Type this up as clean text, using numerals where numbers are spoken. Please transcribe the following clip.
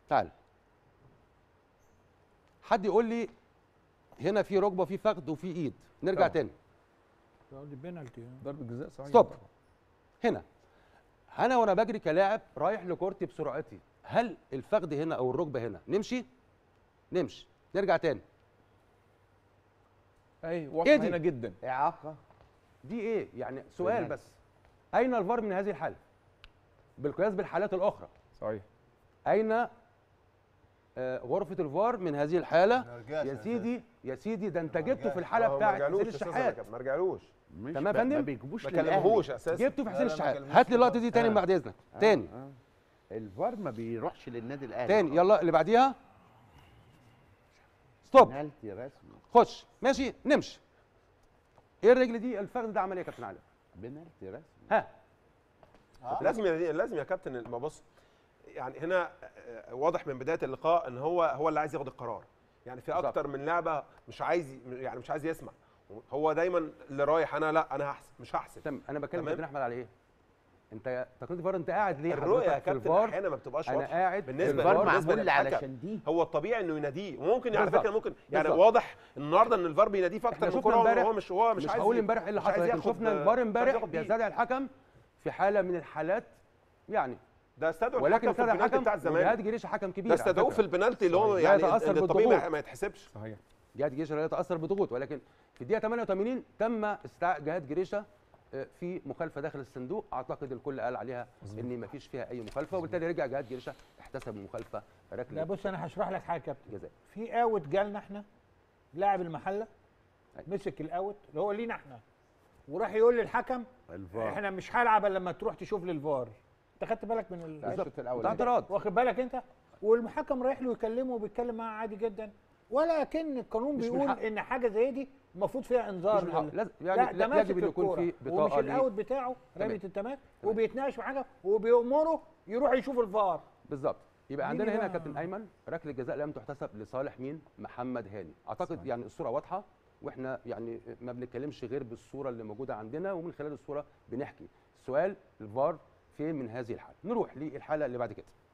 تعال حد يقول لي هنا في ركبه وفي فخذ وفي ايد. نرجع تاني. دي بينالتي. ضربه جزاء صحيح. ستوب. هنا انا وانا بجري كلاعب رايح لكورتي بسرعتي، هل الفخذ هنا او الركبه هنا نمشي؟ نمشي. نرجع تاني. اي واضحه إيه دي؟ هنا جدا. اعاقه. دي ايه؟ يعني سؤال بس. اين الفار من هذه الحاله؟ بالقياس بالحالات الاخرى. صحيح. اين غرفه الفار من هذه الحاله؟ مرجعش يا يا سيدي يا سيدي، ده انت جبته في مرجعش. الحاله ما بتاعت رجعلوش حسين يا أستاذ الشحات. رجب، ما رجعلوش. تمام يا ما فندم؟ بيجيبوش ما للأهلي. كلمهوش اساسا. جبته في حسين لا، لا، ما الشحات. كلموش هات لي اللقطه كده. دي تاني بعد اذنك. تاني الفار ما بيروحش للنادي الاهلي. تاني. يلا اللي بعديها. ستوب. بنالتي رسمي. خش. ماشي. نمشي. ايه الرجل دي؟ الفخذ ده عمل ايه يا كابتن علي؟ بنالتي رسمي. ها. لازم يا كابتن. ما بص، يعني هنا واضح من بدايه اللقاء ان هو اللي عايز ياخد القرار. يعني في اكتر من لعبه مش عايز يسمع. هو دايما اللي رايح انا لا انا هحسب مش هحسب. تمام. انا بكلم كابتن احمد على ايه؟ انت تقنيه الفار انت قاعد ليه الرؤيه يا حضرتك في كابتن الفار؟ احيانا ما بتبقاش انا واضحه قاعد بالنسبه الفار بالنسبة معمول للحكم. علشان دي. هو الطبيعي انه يناديه، وممكن على بالظبط. فكره ممكن يعني بالظبط. واضح النهارده ان الفار بيناديه في احنا اكتر من شفنا كوره. امبارح هو مش عايز هقول امبارح ايه اللي مش عايز حصل، لكن ياخد- شفنا الفار مش عايز امبارح ياخد بيه. بيستدعي الحكم في حاله من الحالات يعني، ده استدعوا ولكن الحكم في استدعى البنالتي الحكم بتاع وجهاد الزمالك. جريشه حكم كبير. ده استدعوه في البنالتي اللي هو لا يعني يتأثر اللي الطبيعي بالضغوط. ما يتحسبش. صحيح. جهاد جريشه لا يتاثر بضغوط، ولكن في الدقيقه 88 تم استدعاء جهاد جريشه في مخالفه داخل الصندوق. اعتقد الكل قال عليها ان ما فيش فيها اي مخالفه، وبالتالي رجع جهاد جريشه احتسب المخالفه لا ركله بص انا هشرح لك حاجه يا كابتن. جزاء. في اوت جالنا احنا، لاعب المحله أيوة. مسك الاوت اللي هو لينا احنا، وراح يقول للحكم الفار. احنا مش هلعب الا لما تروح تشوف للفار. انت خدت بالك من الشوط الاول. ده اعتراض. واخد بالك انت؟ والمحكم رايح له يكلمه وبيتكلم معاه عادي جدا، ولكن القانون مش من بيقول حق. ان حاجه زي دي المفروض فيها انذار. مش من حق. لازم لا يعني ده ماسك يجب ان يكون في الكورة ومش بطاقه ليه. الاوت بتاعه تمام. رميه التماس، تمام. وبيتناقش مع حاجه وبيأمره يروح يشوف الفار. بالظبط. يبقى مين عندنا هنا بقى؟ كابتن ايمن ركله جزاء لم تحتسب لصالح مين؟ محمد هاني. اعتقد يعني الصوره واضحه، واحنا يعني ما بنتكلمش غير بالصوره اللي موجوده عندنا، ومن خلال الصوره بنحكي. السؤال الفار فين من هذه الحاله؟ نروح للحاله اللي بعد كده.